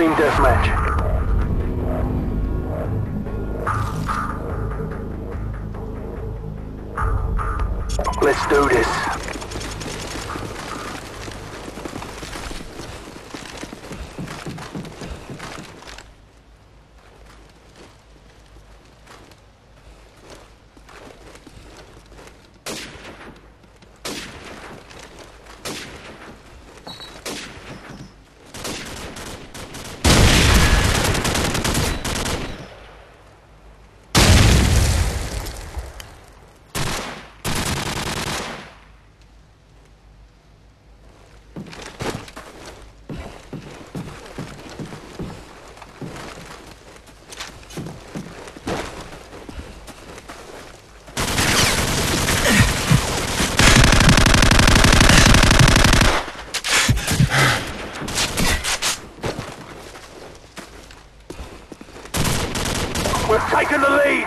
Team deathmatch. Let's do this. We're taking the lead!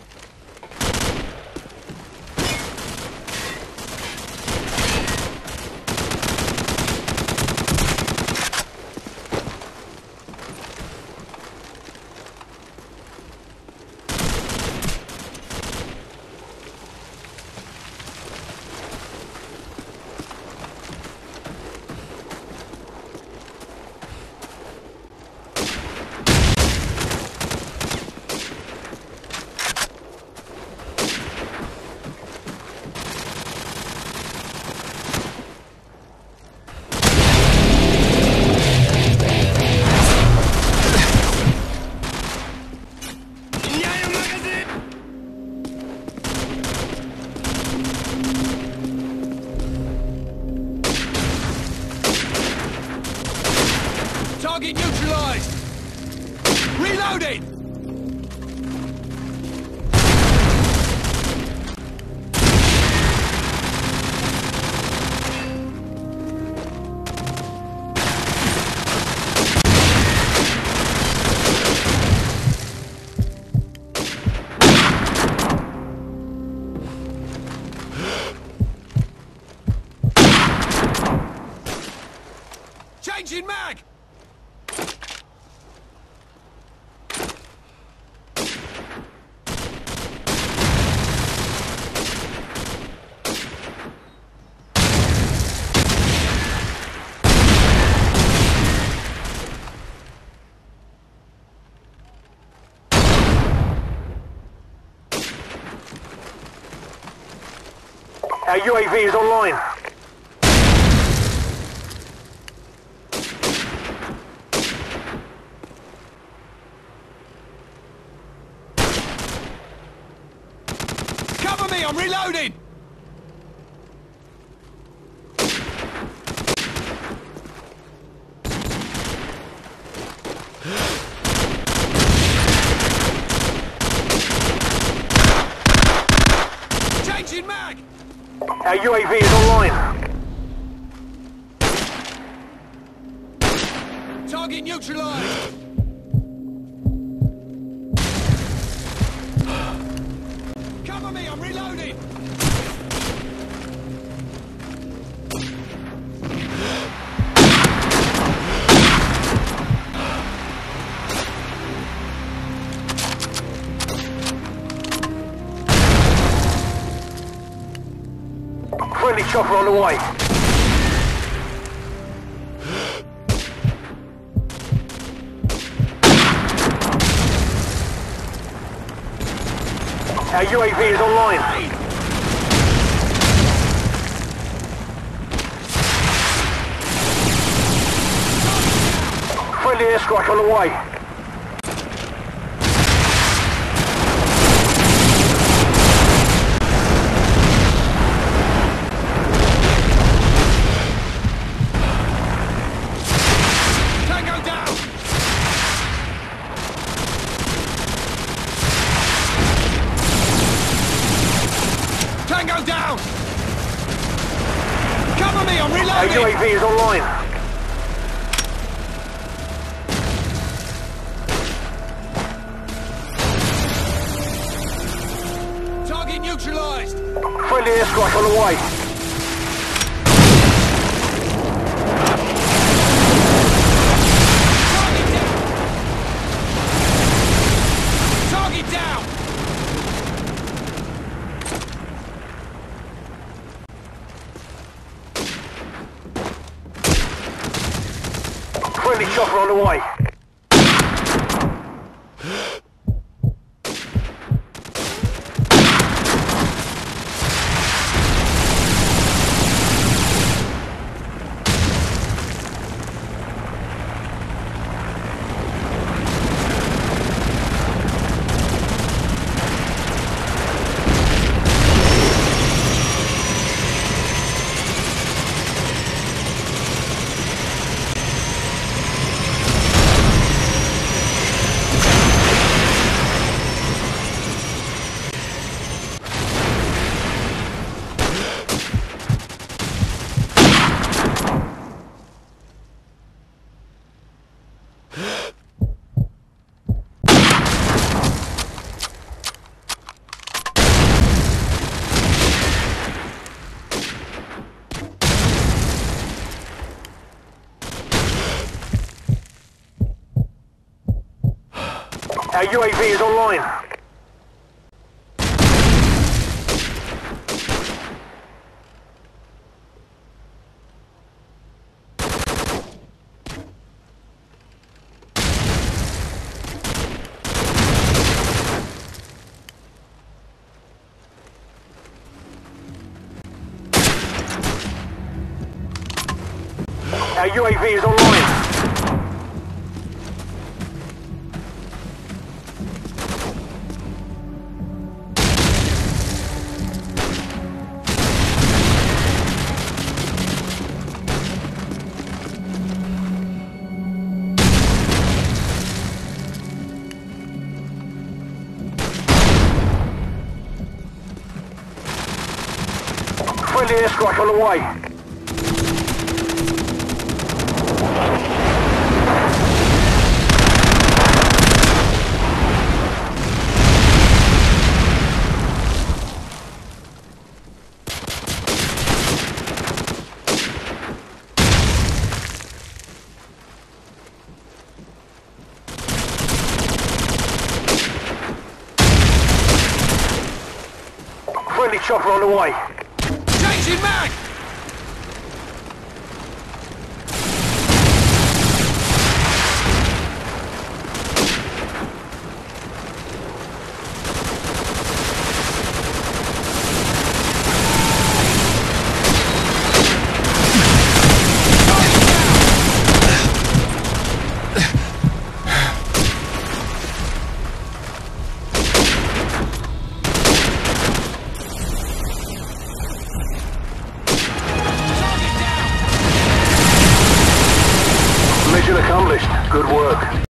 Target neutralized! Reloading! Changing mag! Our UAV is online. Cover me, I'm reloading! Changing mag! Our UAV is online. Target neutralized! Cover me, I'm reloading! Friendly chopper on the way. Our UAV is online. Friendly airstrike on the way. Tango down! Cover me, I'm Our reloading! UAV is online. Target neutralized! Friendly airstrike on the way. Target down! Our UAV is online. Our UAV is online. Friendly airstrike on the way. Friendly chopper on the way. Changing mag! Mission accomplished. Good work.